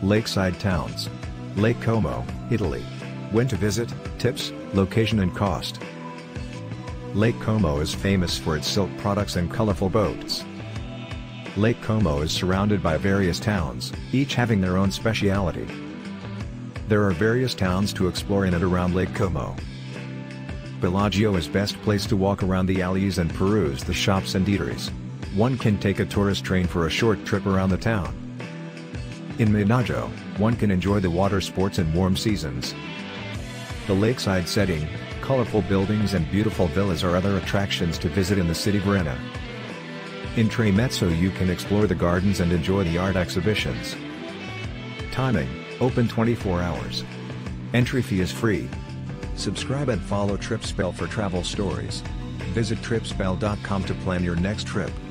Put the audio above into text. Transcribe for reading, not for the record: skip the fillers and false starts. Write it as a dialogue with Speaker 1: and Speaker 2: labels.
Speaker 1: Lakeside Towns. Lake Como, Italy. When to visit, tips, location and cost. Lake Como is famous for its silk products and colorful boats. Lake Como is surrounded by various towns, each having their own speciality. There are various towns to explore in and around Lake Como. Bellagio is best place to walk around the alleys and peruse the shops and eateries. One can take a tourist train for a short trip around the town. In Minagio, one can enjoy the water sports in warm seasons. The lakeside setting, colorful buildings and beautiful villas are other attractions to visit in the city Verona. In Tremezzo you can explore the gardens and enjoy the art exhibitions. Timing, open 24 hours. Entry fee is free. Subscribe and follow Tripspell for travel stories. Visit tripspell.com to plan your next trip.